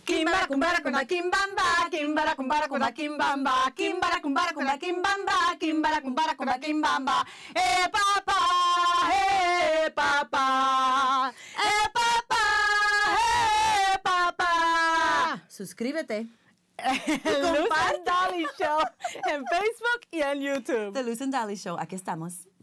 Kimbara kumbara kunda kimbamba, kimbara kumbara kunda kimbamba, kimbara kumbara kunda kimbamba, kimbara kumbara kunda kimbamba. Papá, papá, papá, papá. Suscríbete. Luz and Dolly Show en Facebook y en YouTube. The Luz and Dolly Show, aquí estamos.